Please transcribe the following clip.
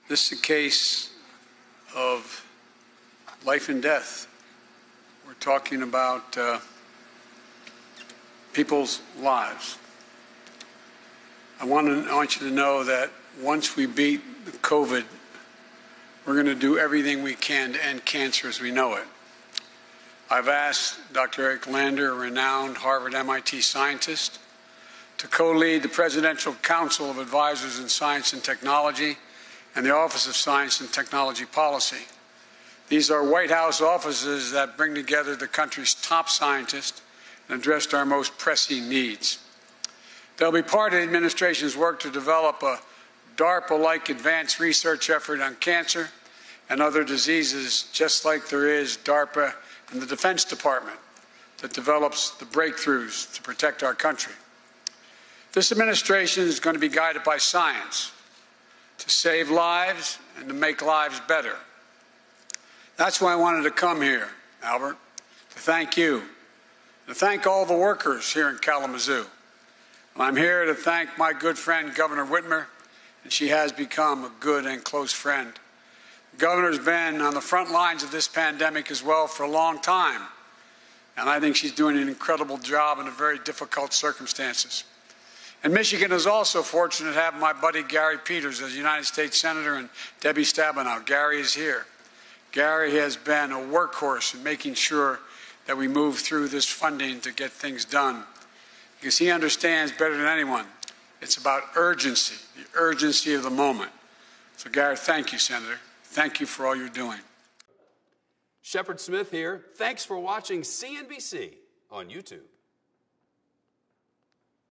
This is a case of life and death. We're talking about people's lives. I want you to know that once we beat COVID, we're going to do everything we can to end cancer as we know it. I've asked Dr. Eric Lander, a renowned Harvard-MIT scientist, to co-lead the Presidential Council of Advisors in Science and Technology and the Office of Science and Technology Policy. These are White House offices that bring together the country's top scientists and address our most pressing needs. They'll be part of the administration's work to develop a DARPA-like advanced research effort on cancer and other diseases, just like there is DARPA in the Defense Department that develops the breakthroughs to protect our country. This administration is going to be guided by science to save lives and to make lives better. That's why I wanted to come here, Albert, to thank you, to thank all the workers here in Kalamazoo. And I'm here to thank my good friend, Governor Whitmer, and she has become a good and close friend. The governor's been on the front lines of this pandemic as well for a long time, and I think she's doing an incredible job in very difficult circumstances. And Michigan is also fortunate to have my buddy Gary Peters as United States Senator and Debbie Stabenow. Gary is here. Gary has been a workhorse in making sure that we move through this funding to get things done, because he understands better than anyone it's about urgency, the urgency of the moment. So, Gary, thank you, Senator. Thank you for all you're doing. Shepard Smith here. Thanks for watching CNBC on YouTube.